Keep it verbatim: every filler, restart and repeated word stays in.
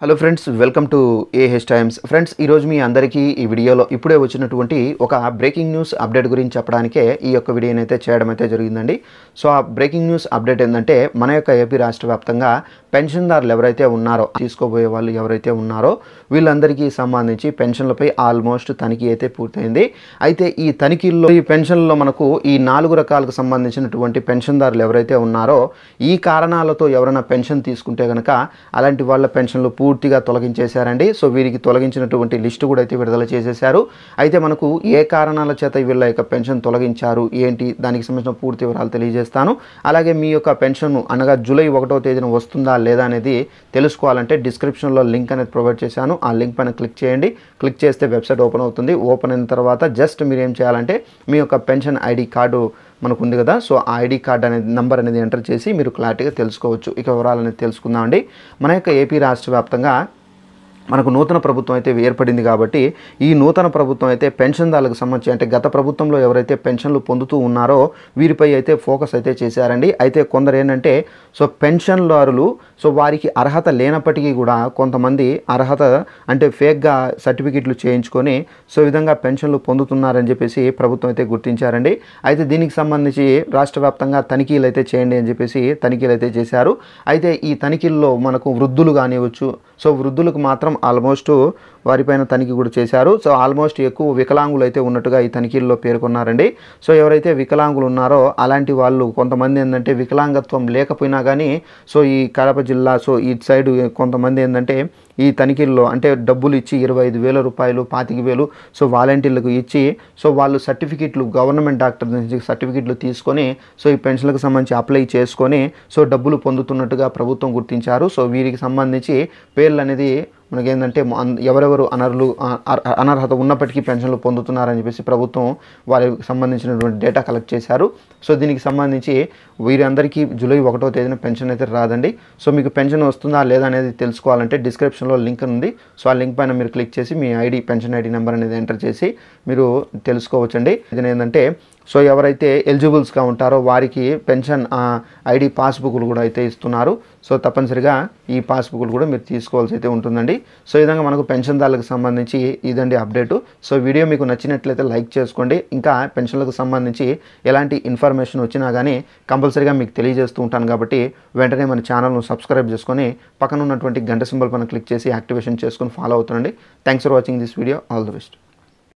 Hello friends, welcome to AH times. Friends, ఈరోజు మీ అందరికీ ఈ వీడియోలో ఇప్పుడే వచ్చినటువంటి ఒక బ్రేకింగ్ న్యూస్ అప్డేట్ గురించి చెప్పడానికే ఈ యొక్క వీడియోని అయితే చేయడం అయితే జరిగిందండి. సో ఆ బ్రేకింగ్ న్యూస్ అప్డేట్ ఏంటంటే, మన యొక్క ఏపీ రాష్ట్ర వ్యాప్తంగా పెన్షన్దారులు ఎవరైతే ఉన్నారో, తీసుకోబోయే వాళ్ళు ఎవరైతే ఉన్నారో వీళ్ళందరికీ సంబంధించి పెన్షన్లపై ఆల్మోస్ట్ తనిఖీ అయితే పూర్తయింది. అయితే ఈ తనిఖీల్లో ఈ పెన్షన్లో మనకు ఈ నాలుగు రకాలకు సంబంధించినటువంటి పెన్షన్దారులు ఎవరైతే ఉన్నారో, ఈ కారణాలతో ఎవరైనా పెన్షన్ తీసుకుంటే కనుక అలాంటి వాళ్ళ పెన్షన్లు పూర్తిగా తొలగించేశారండి. సో వీరికి తొలగించినటువంటి లిస్టు కూడా అయితే విడుదల చేసేశారు. అయితే మనకు ఏ కారణాల చేత వీళ్ళ యొక్క పెన్షన్ తొలగించారు ఏంటి, దానికి సంబంధించిన పూర్తి వివరాలు తెలియజేస్తాను. అలాగే మీ యొక్క పెన్షన్ అనగా జూలై ఒకటో తేదీన వస్తుందా లేదా అనేది తెలుసుకోవాలంటే డిస్క్రిప్షన్లో లింక్ అనేది ప్రొవైడ్ చేశాను. ఆ లింక్ పైన క్లిక్ చేయండి. క్లిక్ చేస్తే వెబ్సైట్ ఓపెన్ అవుతుంది. ఓపెన్ అయిన తర్వాత జస్ట్ మీరు ఏం చేయాలంటే మీ యొక్క పెన్షన్ ఐడి కార్డు మనకు ఉంది కదా, సో ఆ ఐడి కార్డ్ అనేది నెంబర్ అనేది ఎంటర్ చేసి మీరు క్లారిటీగా తెలుసుకోవచ్చు. ఇక వివరాలు అనేది తెలుసుకుందామండి. మన యొక్క ఏపీ రాష్ట్ర వ్యాప్తంగా మనకు నూతన ప్రభుత్వం అయితే ఏర్పడింది కాబట్టి ఈ నూతన ప్రభుత్వం అయితే పెన్షన్దారులకు సంబంధించి అంటే గత ప్రభుత్వంలో ఎవరైతే పెన్షన్లు పొందుతూ ఉన్నారో వీరిపై అయితే ఫోకస్ అయితే చేశారండి. అయితే కొందరు ఏంటంటే సో పెన్షన్దారులు సో వారికి అర్హత లేనప్పటికీ కూడా కొంతమంది అర్హత అంటే ఫేక్గా సర్టిఫికెట్లు చేయించుకొని సో ఈ విధంగా పెన్షన్లు పొందుతున్నారని చెప్పేసి ప్రభుత్వం అయితే గుర్తించారండి. అయితే దీనికి సంబంధించి రాష్ట్ర వ్యాప్తంగా తనిఖీలు అయితే చేయండి అని చెప్పేసి తనిఖీలు అయితే చేశారు. అయితే ఈ తనిఖీల్లో మనకు వృద్ధులు కానివ్వచ్చు, సో వృద్ధులకు మాత్రం ఆల్మోస్ట్ వారిపైన తనిఖీ కూడా చేశారు. సో ఆల్మోస్ట్ ఎక్కువ వికలాంగులు అయితే ఉన్నట్టుగా ఈ తనిఖీల్లో పేర్కొన్నారండి. సో ఎవరైతే వికలాంగులు ఉన్నారో అలాంటి వాళ్ళు కొంతమంది ఏంటంటే వికలాంగత్వం లేకపోయినా కానీ సో ఈ కడప జిల్లా సో ఈ సైడ్ కొంతమంది ఏంటంటే ఈ తనిఖీల్లో అంటే డబ్బులు ఇచ్చి ఇరవై ఐదు వేల రూపాయలు పాతిక వేలు సో వాలంటీర్లకు ఇచ్చి సో వాళ్ళు సర్టిఫికెట్లు గవర్నమెంట్ డాక్టర్ నుంచి సర్టిఫికెట్లు తీసుకొని సో ఈ పెన్షన్లకు సంబంధించి అప్లై చేసుకొని సో డబ్బులు పొందుతున్నట్టుగా ప్రభుత్వం గుర్తించారు. సో వీరికి సంబంధించి పేర్లు అనేది మనకేంటంటే ఎవరెవరు అనర్హులు అనర్హత ఉన్నప్పటికీ పెన్షన్లు పొందుతున్నారని చెప్పేసి ప్రభుత్వం వారికి సంబంధించినటువంటి డేటా కలెక్ట్ చేశారు. సో దీనికి సంబంధించి వీరందరికీ జూలై ఒకటో తేదీన పెన్షన్ అయితే రాదండి. సో మీకు పెన్షన్ వస్తుందా లేదా అనేది తెలుసుకోవాలంటే డిస్క్రిప్షన్లో లింక్ ఉంది. సో ఆ లింక్ పైన మీరు క్లిక్ చేసి మీ ఐడి పెన్షన్ ఐడి నెంబర్ అనేది ఎంటర్ చేసి మీరు తెలుసుకోవచ్చండి. ఇది ఏంటంటే సో ఎవరైతే ఎలిజిబుల్స్గా ఉంటారో వారికి పెన్షన్ ఐడి పాస్బుక్లు కూడా అయితే ఇస్తున్నారు. సో తప్పనిసరిగా ఈ పాస్బుక్లు కూడా మీరు తీసుకోవాల్సి అయితే ఉంటుందండి. సో ఈ విధంగా మనకు పెన్షన్దారులకు సంబంధించి ఇదండి అప్డేటు. సో వీడియో మీకు నచ్చినట్లయితే లైక్ చేసుకోండి. ఇంకా పెన్షన్లకు సంబంధించి ఎలాంటి ఇన్ఫర్మేషన్ వచ్చినా కానీ కంపల్సరీగా మీకు తెలియజేస్తూ ఉంటాను కాబట్టి వెంటనే మన ఛానల్ను సబ్స్క్రైబ్ చేసుకొని పక్కన ఉన్నటువంటి గంట సింబల్ పైన క్లిక్ చేసి యాక్టివేషన్ చేసుకొని ఫాలో అవుతుండండి. Thanks for watching this video. All the best.